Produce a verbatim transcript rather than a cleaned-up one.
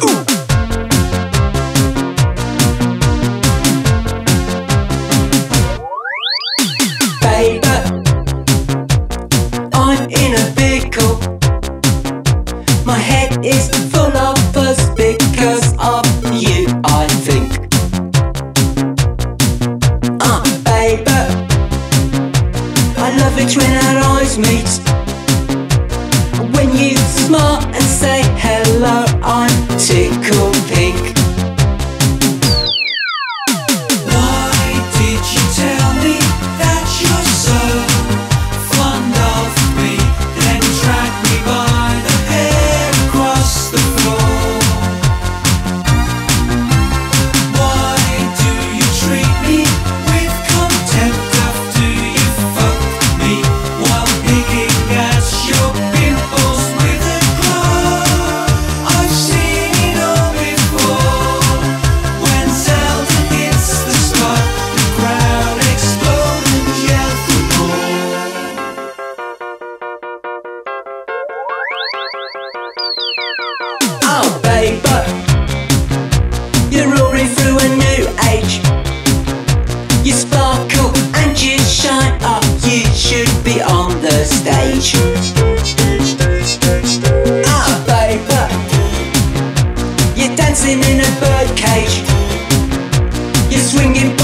I'm in a vehicle. My head is full of buzz because of you, I think. Ah, uh, baby, I love it when our eyes meet. When you smile and say hello, I'm tickled pink. Oh baby, you're roaring through a new age. You sparkle and you shine up. You should be on the stage. Ah baby, you're dancing in a birdcage. You're swinging